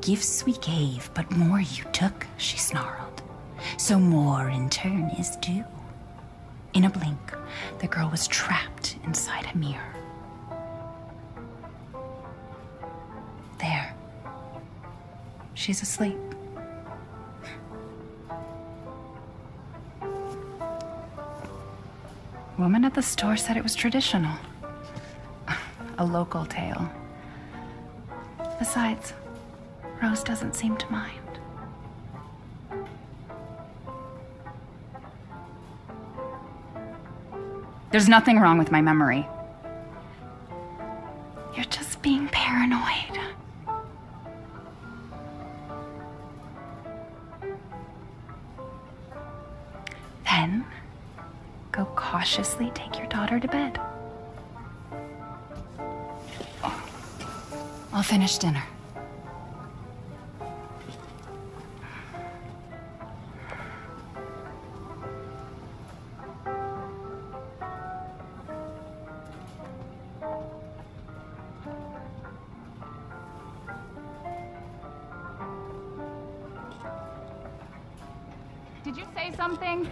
gifts we gave, but more you took, she snarled. So more in turn is due. In a blink, the girl was trapped inside a mirror. There. She's asleep. Woman at the store said it was traditional. A local tale. Besides, Rose doesn't seem to mind. There's nothing wrong with my memory. You're just being paranoid. Then, go cautiously take your daughter to bed. I'll finish dinner. Did you say something?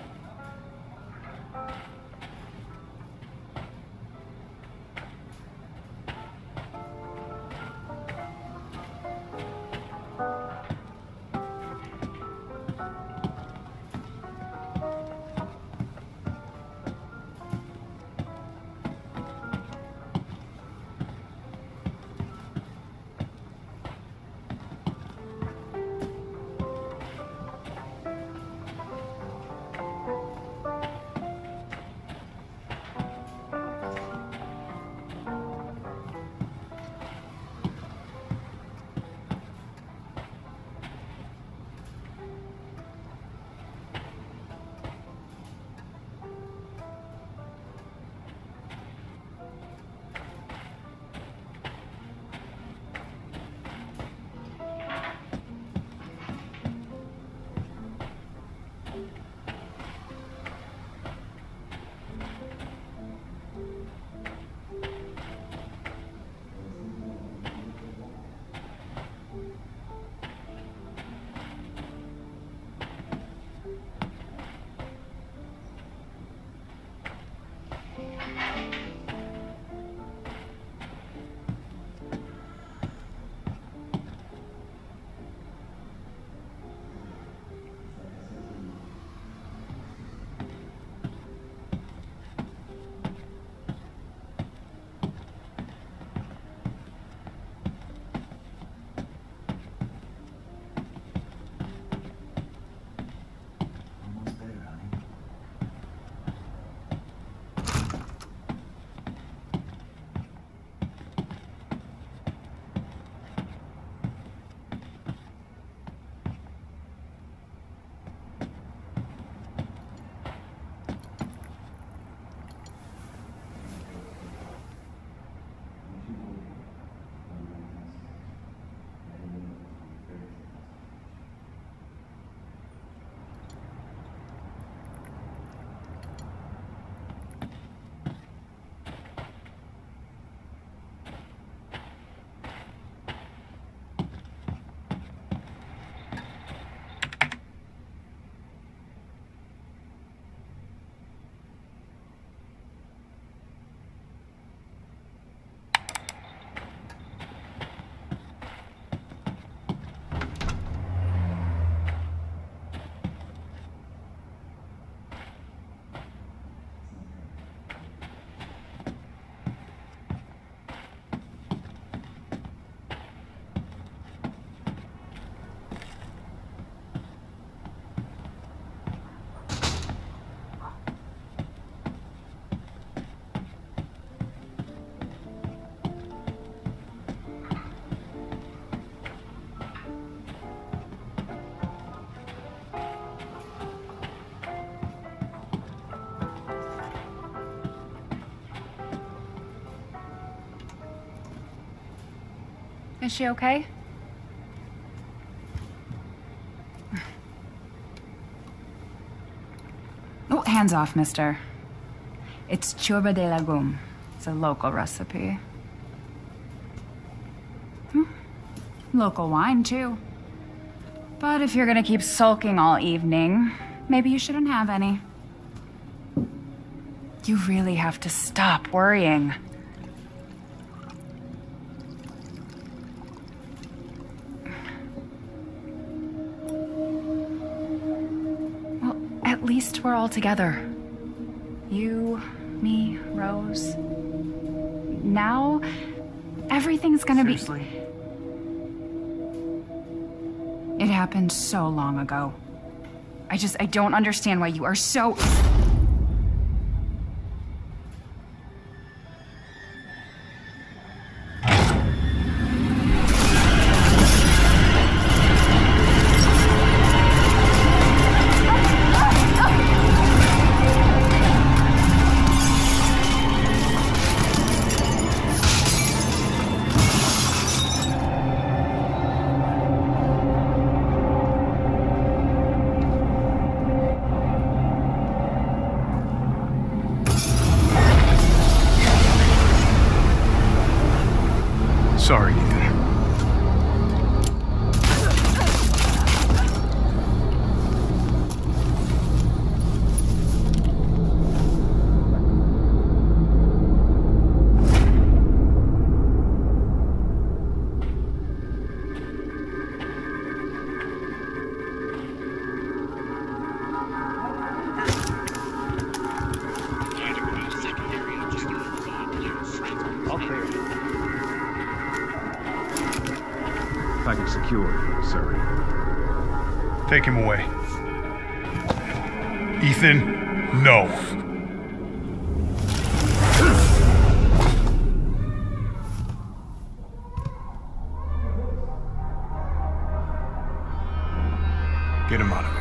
Is she okay? Oh, hands off, mister. It's churba de legume. It's a local recipe. Local wine, too. But if you're gonna keep sulking all evening, maybe you shouldn't have any. You really have to stop worrying. Well, at least we're all together. You, me, Rose. Now, everything's gonna be... Seriously? It happened so long ago. I don't understand why you are so... Sorry, Ethan. All clear. Package secure, sir. Take him away. Ethan, no. Get him out of here.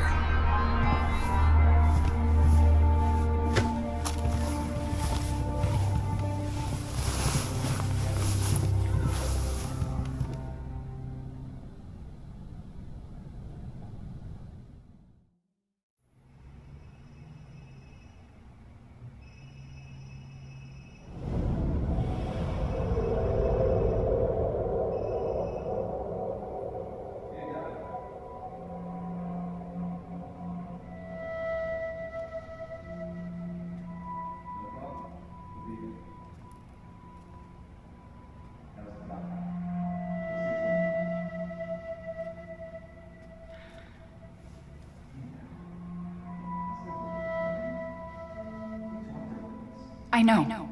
I know.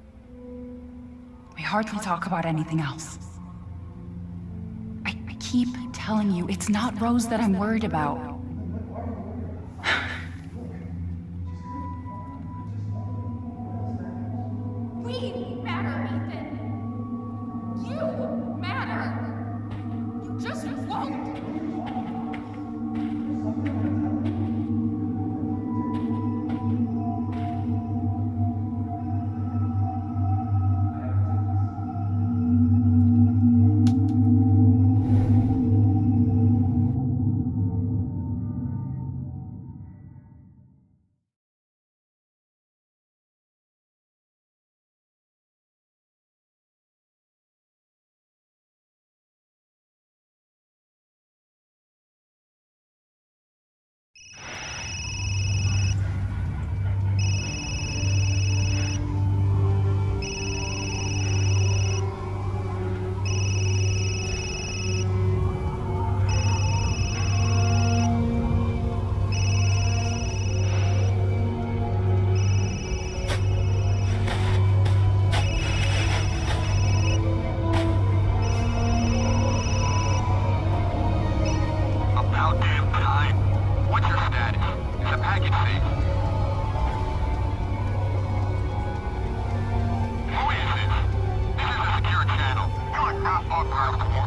We hardly talk about anything else. I keep telling you, it's not Rose that I'm worried about. We matter, Ethan. You matter. You just won't. Who is this? This is a secure channel. You are not authorized to